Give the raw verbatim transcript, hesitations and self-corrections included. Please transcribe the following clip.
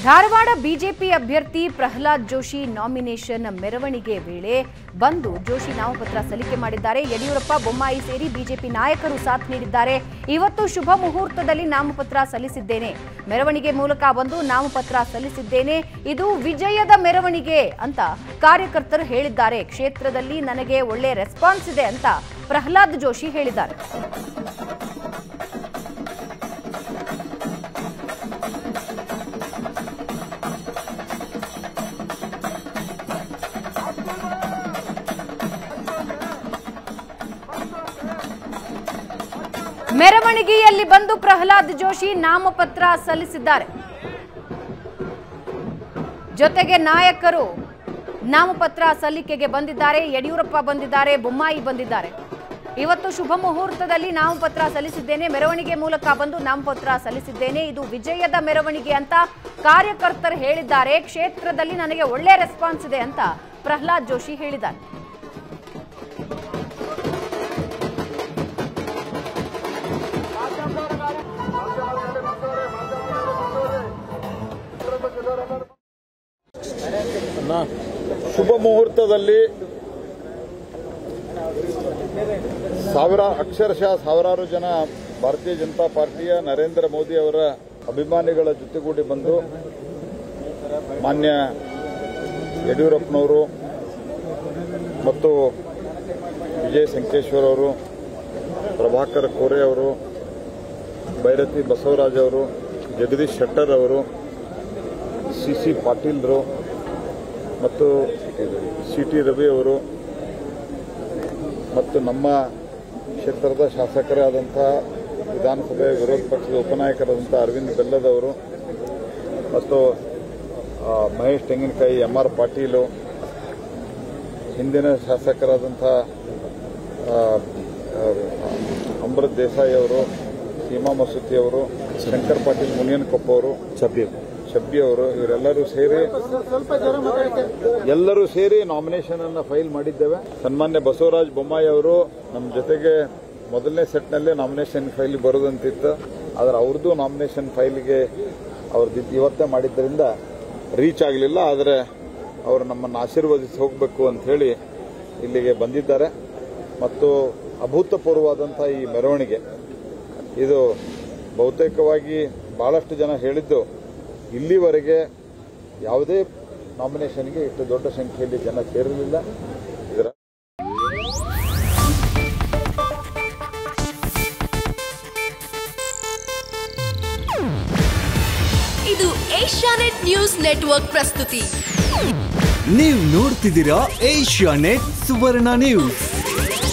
Dharwad BJP ಅಭ್ಯರ್ಥಿ Pralhad Joshi nomination ಮೆರವಣಿಗೆ ವೇಳೆ ಬಂದು ಜೋಶಿ ನಾಮಪತ್ರ ಸಲ್ಲಿಕೆ ಮಾಡಿದ್ದಾರೆ. ಯಡಿಯೂರಪ್ಪ, ಬೊಮ್ಮಾಯಿ ಸೇರಿ ಬಿಜೆಪಿ ನಾಯಕರು ಸಾಥ್ ನೀಡಿದ್ದಾರೆ. ಇವತ್ತು ಶುಭ ಮುಹೂರ್ತದಲ್ಲಿ ನಾಮಪತ್ರ ಸಲ್ಲಿಸಿದ್ದೇನೆ, ಮೆರವಣಿಗೆ ಮೂಲಕ ಬಂದು ನಾಮಪತ್ರ ಸಲ್ಲಿಸಿದ್ದೇನೆ, ಇದು ವಿಜಯದ ಮೆರವಣಿಗೆ ಅಂತ ಕಾರ್ಯಕರ್ತರು ಹೇಳಿದ್ದಾರೆ. ಕ್ಷೇತ್ರದಲ್ಲಿ ನನಗೆ ಒಳ್ಳೆ ರೆಸ್ಪಾನ್ಸ್ ಇದೆ ಅಂತ ಪ್ರಹ್ಲಾದ್ ಜೋಶಿ ಹೇಳಿದ್ದಾರೆ. ಮೆರವಣಿಗೆಯಲ್ಲಿ ಬಂದು ಪ್ರಹ್ಲಾದ್ ಜೋಶಿ ನಾಮಪತ್ರ ಸಲ್ಲಿಸಿದ್ದಾರೆ. ಜೊತೆಗೆ ನಾಯಕರು ನಾಮಪತ್ರ ಸಲ್ಲಿಕೆಗೆ ಬಂದಿದ್ದಾರೆ. ಯಡಿಯೂರಪ್ಪ ಬಂದಿದ್ದಾರೆ, ಬೊಮ್ಮಾಯಿ ಬಂದಿದ್ದಾರೆ. ಇವತ್ತು ಶುಭ ಮುಹೂರ್ತದಲ್ಲಿ ನಾಮಪತ್ರ ಸಲ್ಲಿಸಿದ್ದೇನೆ, ಮೆರವಣಿಗೆ ಮೂಲಕ ಬಂದು ನಾಮಪತ್ರ ಸಲ್ಲಿಸಿದ್ದೇನೆ, ಇದು ವಿಜಯದ ಮೆರವಣಿಗೆ ಅಂತ ಕಾರ್ಯಕರ್ತರು ಹೇಳಿದ್ದಾರೆ. ಕ್ಷೇತ್ರದಲ್ಲಿ ನನಗೆ ಒಳ್ಳೆ ರೆಸ್ಪಾನ್ಸ್ ಇದೆ ಅಂತ ಪ್ರಹ್ಲಾದ್ ಜೋಶಿ ಹೇಳಿದ್ದಾರೆ. ಶುಭ ಮುಹೂರ್ತದಲ್ಲಿ ಸಾವಿರ ಅಕ್ಷರಶಃ ಸಾವಿರಾರು ಜನ ಭಾರತೀಯ ಜನತಾ ಪಾರ್ಟಿಯ ನರೇಂದ್ರ ಮೋದಿ ಅವರ ಅಭಿಮಾನಿಗಳ ಜೊತೆಗೂಡಿ ಬಂದು ಮಾನ್ಯ ಯಡಿಯೂರಪ್ಪನವರು ಮತ್ತು ವಿಜಯ ಸಂಕೇಶ್ವರ್ ಅವರು, ಪ್ರಭಾಕರ್ ಕೋರೆ ಅವರು, ಭೈರತಿ ಬಸವರಾಜ್ ಅವರು, ಜಗದೀಶ್ ಶೆಟ್ಟರ್ ಅವರು, ಸಿ ಸಿ ಪಾಟೀಲ್ರು ಮತ್ತು ಸಿ ಟಿ ರವಿ ಅವರು ಮತ್ತು ನಮ್ಮ ಕ್ಷೇತ್ರದ ಶಾಸಕರಾದಂಥ ವಿಧಾನಸಭೆ ವಿರೋಧ ಪಕ್ಷದ ಉಪನಾಯಕರಾದಂಥ ಅರವಿಂದ್ ಬೆಲ್ಲದವರು ಮತ್ತು ಮಹೇಶ್ ತೆಂಗಿನಕಾಯಿ, ಎಂ ಆರ್ ಪಾಟೀಲು, ಹಿಂದಿನ ಶಾಸಕರಾದಂಥ ಅಮೃತ್ ದೇಸಾಯಿ ಅವರು, ಸೀಮಾ ಮಸೂತಿ ಅವರು, ಶಂಕರ್ ಪಾಟೀಲ್ ಮುನಿಯನಕೊಪ್ಪ ಅವರು, ಶಬ್ಬಿ ಅವರು, ಇವರೆಲ್ಲರೂ ಸೇರಿ ಎಲ್ಲರೂ ಸೇರಿ ನಾಮಿನೇಷನ್ ಅನ್ನು ಫೈಲ್ ಮಾಡಿದ್ದೇವೆ. ಸನ್ಮಾನ್ಯ ಬಸವರಾಜ ಬೊಮ್ಮಾಯಿ ಅವರು ನಮ್ಮ ಜೊತೆಗೆ ಮೊದಲನೇ ಸೆಟ್ನಲ್ಲೇ ನಾಮಿನೇಷನ್ ಫೈಲ್ ಬರೋದಂತಿತ್ತು, ಆದರೆ ಅವ್ರದ್ದು ನಾಮಿನೇಷನ್ ಫೈಲ್ಗೆ ಅವ್ರದ್ದು ಇವತ್ತೇ ಮಾಡಿದ್ದರಿಂದ ರೀಚ್ ಆಗಲಿಲ್ಲ. ಆದರೆ ಅವರು ನಮ್ಮನ್ನು ಆಶೀರ್ವದಿಸಿ ಹೋಗಬೇಕು ಅಂತ ಹೇಳಿ ಇಲ್ಲಿಗೆ ಬಂದಿದ್ದಾರೆ. ಮತ್ತು ಅಭೂತಪೂರ್ವವಾದಂಥ ಈ ಮೆರವಣಿಗೆ ಇದು ಬಹುತೇಕವಾಗಿ ಬಹಳಷ್ಟು ಜನ ಹೇಳಿದ್ದು, ಇಲ್ಲಿವರೆಗೆ ಯಾವುದೇ ನಾಮಿನೇಷನ್ಗೆ ಇಷ್ಟು ದೊಡ್ಡ ಸಂಖ್ಯೆಯಲ್ಲಿ ಜನ ಸೇರಲಿಲ್ಲ. ಇದರ ಇದು ಏಷ್ಯಾನೆಟ್ ನ್ಯೂಸ್ ನೆಟ್ವರ್ಕ್ ಪ್ರಸ್ತುತಿ. ನೀವು ನೋಡ್ತಿದ್ದೀರಾ ಏಷ್ಯಾನೆಟ್ ಸುವರ್ಣ ನ್ಯೂಸ್.